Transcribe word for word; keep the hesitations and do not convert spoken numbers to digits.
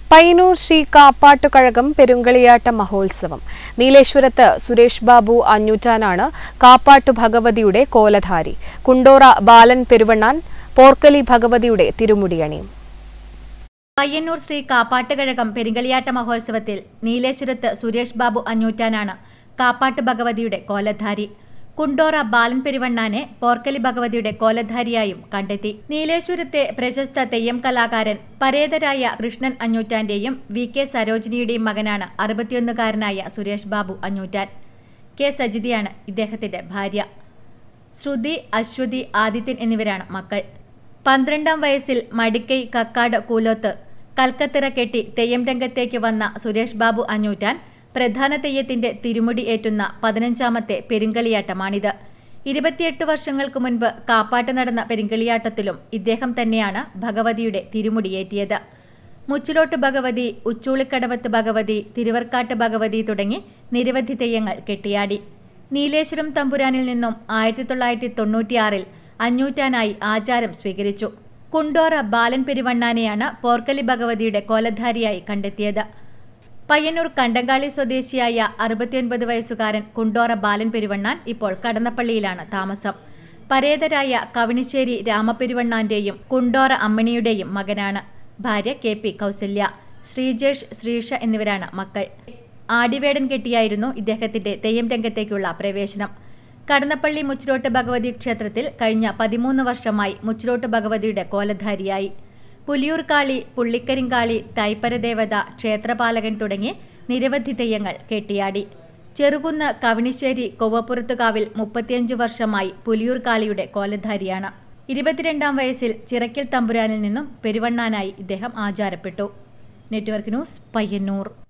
Payyanur Sri Kaapattukazhagam Perungaliyattu Mahotsavam. Neeleshwarathu Suresh Babu Anyuttananu Kaapattu Bhagavadiyude Kolathari. Kundora Balan Peruvannan Porkali Bhagavadiyude Tirumudiyani. Payyanur Sri Kaapattukazhagam Perungaliyattu Mahotsavatthil Neeleshwarathu Suresh Babu Anyuttananu Kaapattu Bhagavadiyude Kolathari. Kundora Balan Peruvannane Porkali Bhagavadiyude Kolathariyaയും കണ്ടെത്തി. നീലേശ്വരത്തെ പ്രശസ്ത തെയ്യം കലാകാരൻ പരേതരായ കൃഷ്ണൻ അഞ്ഞൂറ്റാന്റെയും V K സരോജിനിയുടെയും മകനാണ് അറുപത്തിയൊന്നുകാരനായ Suresh Babu Anjoottan. K സജിതയാണ് ഇദ്ദേഹത്തിന്റെ ഭാര്യ. ശ്രുതി, അശ്വതി, ആദിത്യൻ എന്നിവരാണ് മക്കൾ. പന്ത്രണ്ടാം വയസ്സിൽ മടിക്കൈ കക്കാട് കൂലോത്ത് കൽക്കത്തിറ കെട്ടി തെയ്യം രംഗത്തേക്ക് വന്ന സുരേഷ് ബാബു അഞ്ഞൂറ്റാൻ പ്രധാന തെയ്യത്തിന്റെ തിരുമുടി ഏറ്റുന്ന പതിനഞ്ചാമത്തെ പെരുങ്കളിയാട്ടമാണിത്. ഇരുപത്തിയെട്ട് വർഷങ്ങൾക്ക് മുൻപ് കാപ്പാട്ട് നടന്ന പെരുങ്കളിയാട്ടത്തിലും ഇദ്ദേഹം തന്നെയാണ് ഭഗവതിയുടെ തിരുമുടിയേറ്റിയത്. മുച്ചിലോട്ട് ഭഗവതി, ഉച്ചൂളിക്കടവത്ത് ഭഗവതി, തിരുവർക്കാട്ട് ഭഗവതി തുടങ്ങി നിരവധി തെയ്യങ്ങൾ കെട്ടിയാടി. നീലേശ്വരം തമ്പുരാനിൽ നിന്നും ആയിരത്തി തൊള്ളായിരത്തി തൊണ്ണൂറ്റിയാറിൽ അഞ്ഞൂറ്റാനായി ആചാരം സ്വീകരിച്ചു. കുണ്ടോറ ബാലൻ പെരുവണ്ണാനെയാണ് പോർക്കലി ഭഗവതിയുടെ കോലധാരിയായി കണ്ടെത്തിയത്. പയ്യന്നൂർ കണ്ടങ്കാളി സ്വദേശിയായ അറുപത്തിയൊൻപത് വയസ്സുകാരൻ കുണ്ടോറ ബാലൻ പെരുവണ്ണാൻ ഇപ്പോൾ കടന്നപ്പള്ളിയിലാണ് താമസം. പരേതരായ കവണിശ്ശേരി രാമപെരുവണ്ണാന്റെയും കുണ്ടോറ അമ്മണിയുടെയും മകനാണ്. ഭാര്യ കെ പി കൗസല്യ, ശ്രീജേഷ്, ശ്രീഷ എന്നിവരാണ് മക്കൾ. ആടിവേടൻ കെട്ടിയായിരുന്നു ഇദ്ദേഹത്തിന്റെ തെയ്യം രംഗത്തേക്കുള്ള പ്രവേശനം. കടന്നപ്പള്ളി മുച്ചിലോട്ട് ഭഗവതി ക്ഷേത്രത്തിൽ കഴിഞ്ഞ പതിമൂന്ന് വർഷമായി മുച്ചിലോട്ട് ഭഗവതിയുടെ കോലധാരിയായി. പുലിയൂർക്കാളി, പുള്ളിക്കരിങ്കാളി, തൈപ്പരദേവത, ക്ഷേത്രപാലകൻ തുടങ്ങി നിരവധി തെയ്യങ്ങൾ കെട്ടിയാടി. ചെറുകുന്ന് കവണിശ്ശേരി കൊവ്വപ്പുറത്തുകാവിൽ മുപ്പത്തിയഞ്ച് വർഷമായി പുലിയൂർക്കാളിയുടെ കോലധാരിയാണ്. ഇരുപത്തിരണ്ടാം വയസ്സിൽ ചിറക്കൽ തമ്പുരാനിൽ നിന്നും പെരുവണ്ണാനായി ഇദ്ദേഹം ആചാരപ്പെട്ടു. Network news, Payyanur.